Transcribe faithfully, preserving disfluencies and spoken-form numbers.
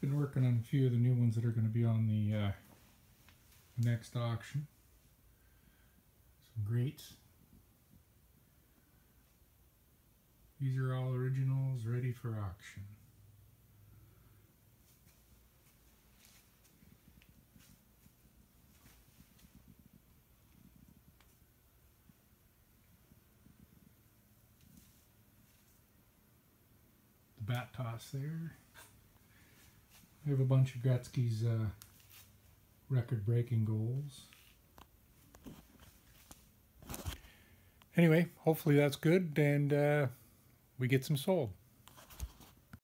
Been working on a few of the new ones that are going to be on the uh, next auction. Some greats. These are all originals ready for auction. The bat toss there. I have a bunch of Gretzky's uh, record-breaking goals. Anyway, hopefully that's good and uh, we get some sold.